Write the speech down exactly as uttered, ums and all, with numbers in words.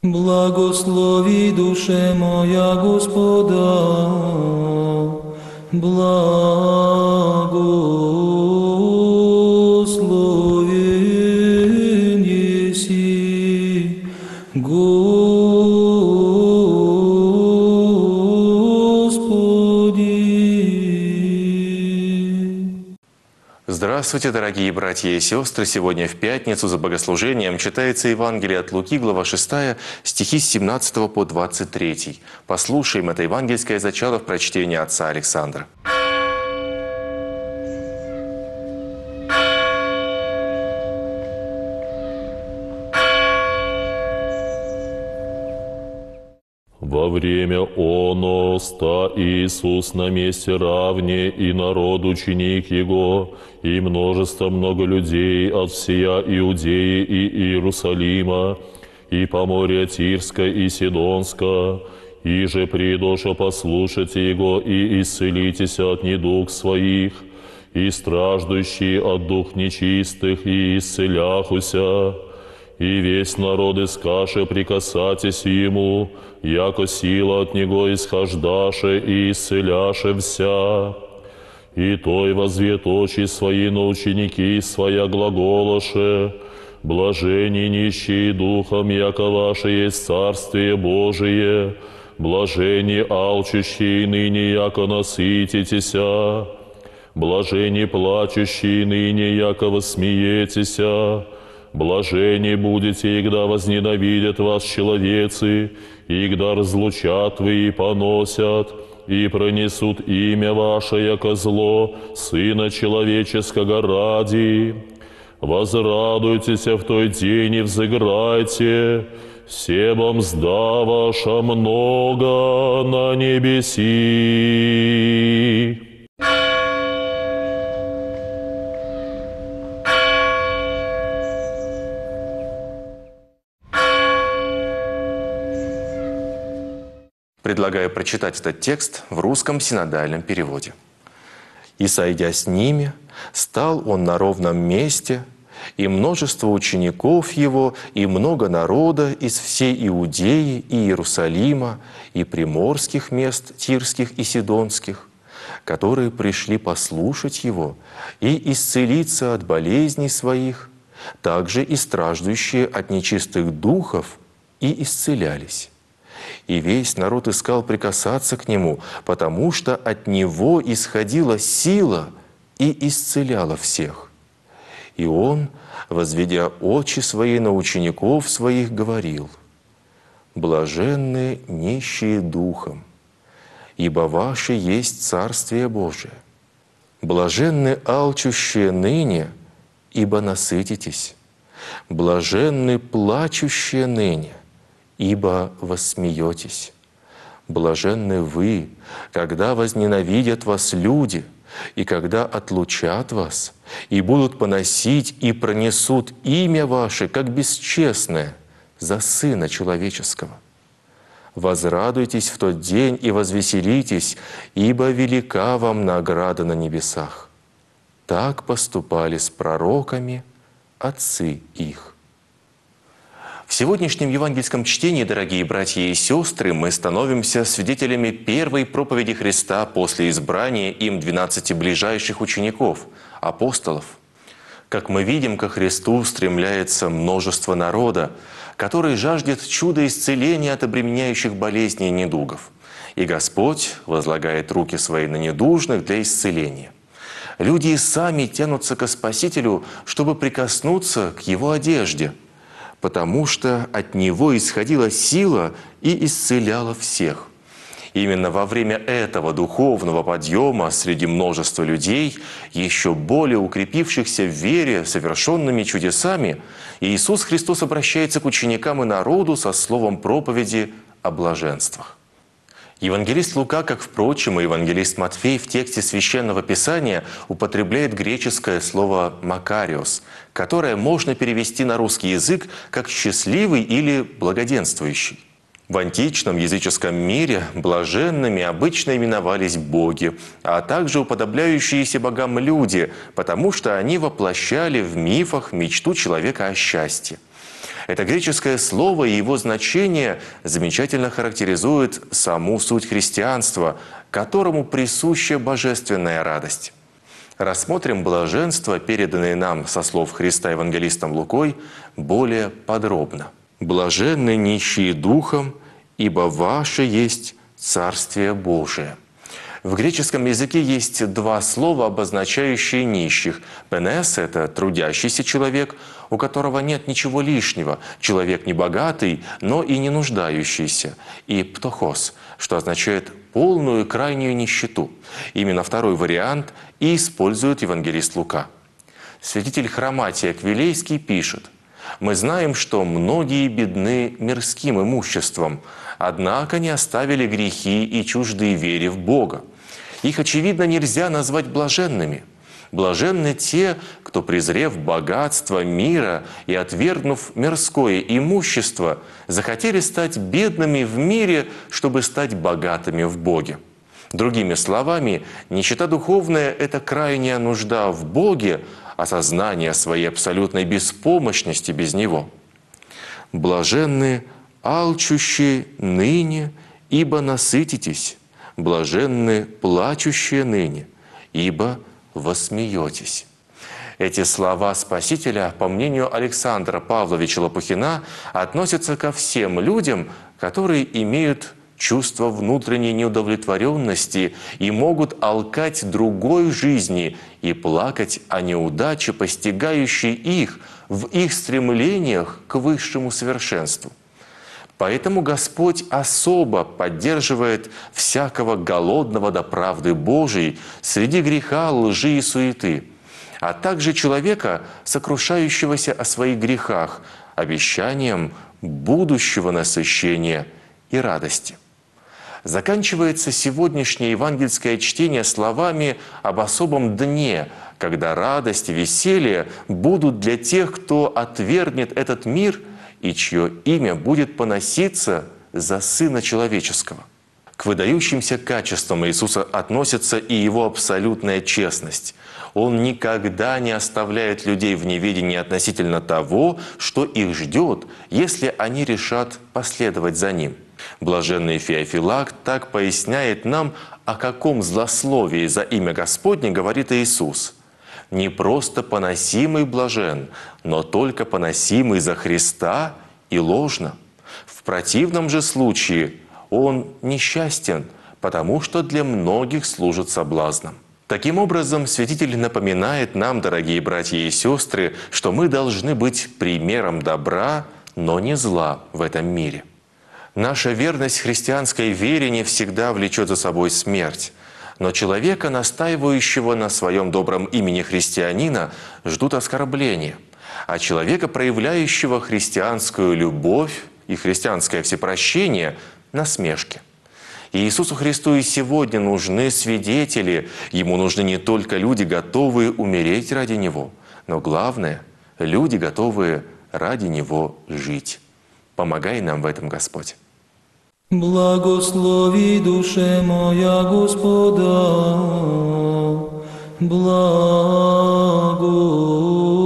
Благослови душе моя Господа, благословен еси, Господи. Здравствуйте, дорогие братья и сестры! Сегодня в пятницу за богослужением читается Евангелие от Луки, глава шестая, стихи с семнадцатого по двадцать третий. Послушаем это евангельское зачало в прочтении отца Александра. Во время оно ста Иисус на месте равне, и народ ученик Его, и множество много людей от всея Иудеи и Иерусалима, и поморья Тирска и Сидонска, и же придоша послушайте Его и исцелитесь от недуг своих, и страждущие от дух нечистых и исцеляхуся. И весь народ искаше прикасатись Ему, яко сила от Него исхождаше и исцеляше вся. И той возвет очи свои на ученики своя глаголоше, блажени нищие духом, яко ваше есть Царствие Божие, блажени алчущие ныне, яко насытитеся, блажени плачущие ныне, яко восмеетеся. Блажени будете, игда возненавидят вас человецы, игда разлучат вы и поносят, и пронесут имя ваше, яко зло, Сына Человеческого ради. Возрадуйтесь в той день и взыграйте, все вам сда ваша много на небеси. Предлагаю прочитать этот текст в русском синодальном переводе. «И, сойдя с ними, стал он на ровном месте, и множество учеников его, и много народа из всей Иудеи и Иерусалима, и приморских мест тирских и сидонских, которые пришли послушать его и исцелиться от болезней своих, также и страждущие от нечистых духов, и исцелялись. И весь народ искал прикасаться к Нему, потому что от Него исходила сила и исцеляла всех. И Он, возведя очи свои на учеников своих, говорил: «Блаженны нищие духом, ибо ваше есть Царствие Божие. Блаженны алчущие ныне, ибо насытитесь. Блаженны плачущие ныне, ибо воссмеетесь. Блаженны вы, когда возненавидят вас люди, и когда отлучат вас, и будут поносить и пронесут имя ваше, как бесчестное, за Сына Человеческого. Возрадуйтесь в тот день и возвеселитесь, ибо велика вам награда на небесах. Так поступали с пророками отцы их». В сегодняшнем евангельском чтении, дорогие братья и сестры, мы становимся свидетелями первой проповеди Христа после избрания им двенадцати ближайших учеников, апостолов. Как мы видим, ко Христу стремляется множество народа, который жаждет чуда исцеления от обременяющих болезней и недугов. И Господь возлагает руки свои на недужных для исцеления. Люди и сами тянутся ко Спасителю, чтобы прикоснуться к Его одежде, потому что от Него исходила сила и исцеляла всех. Именно во время этого духовного подъема среди множества людей, еще более укрепившихся в вере совершенными чудесами, Иисус Христос обращается к ученикам и народу со словом проповеди о блаженствах. Евангелист Лука, как, впрочем, и евангелист Матфей в тексте Священного Писания употребляет греческое слово «макариос», которое можно перевести на русский язык как «счастливый» или «благоденствующий». В античном языческом мире блаженными обычно именовались боги, а также уподобляющиеся богам люди, потому что они воплощали в мифах мечту человека о счастье. Это греческое слово и его значение замечательно характеризует саму суть христианства, которому присуща божественная радость. Рассмотрим блаженство, переданное нам со слов Христа евангелистом Лукой, более подробно. «Блаженны нищие духом, ибо ваше есть Царствие Божие». В греческом языке есть два слова, обозначающие нищих. «Пенес» — это трудящийся человек, у которого нет ничего лишнего, человек не богатый, но и не нуждающийся. И «птохос», что означает полную крайнюю нищету. Именно второй вариант и использует евангелист Лука. Святитель Хроматий Аквилейский пишет: «Мы знаем, что многие бедны мирским имуществом, однако не оставили грехи и чуждые вере в Бога. Их, очевидно, нельзя назвать блаженными. Блаженны те, кто, презрев богатство мира и отвергнув мирское имущество, захотели стать бедными в мире, чтобы стать богатыми в Боге». Другими словами, нищета духовная – это крайняя нужда в Боге, осознание своей абсолютной беспомощности без Него. «Блаженны алчущие ныне, ибо насытитесь. Блаженны плачущие ныне, ибо восмеетесь». Эти слова Спасителя, по мнению Александра Павловича Лопухина, относятся ко всем людям, которые имеют чувство внутренней неудовлетворенности и могут алкать другой жизни и плакать о неудаче, постигающей их в их стремлениях к высшему совершенству. Поэтому Господь особо поддерживает всякого голодного до правды Божией среди греха, лжи и суеты, а также человека, сокрушающегося о своих грехах, обещанием будущего насыщения и радости. Заканчивается сегодняшнее евангельское чтение словами об особом дне, когда радость и веселье будут для тех, кто отвергнет этот мир и чье имя будет поноситься за Сына Человеческого. К выдающимся качествам Иисуса относится и Его абсолютная честность. Он никогда не оставляет людей в неведении относительно того, что их ждет, если они решат последовать за Ним. Блаженный Феофилакт так поясняет нам, о каком злословии за имя Господне говорит Иисус. «Не просто поносимый блажен, но только поносимый за Христа и ложно. В противном же случае он несчастен, потому что для многих служит соблазном». Таким образом, святитель напоминает нам, дорогие братья и сестры, что мы должны быть примером добра, но не зла в этом мире. Наша верность христианской вере не всегда влечет за собой смерть. Но человека, настаивающего на своем добром имени христианина, ждут оскорбления. А человека, проявляющего христианскую любовь и христианское всепрощение, – насмешки. И Иисусу Христу и сегодня нужны свидетели. Ему нужны не только люди, готовые умереть ради Него, но главное – люди, готовые ради Него жить. Помогай нам в этом, Господь. Благослови, душе моя, Господа, благо.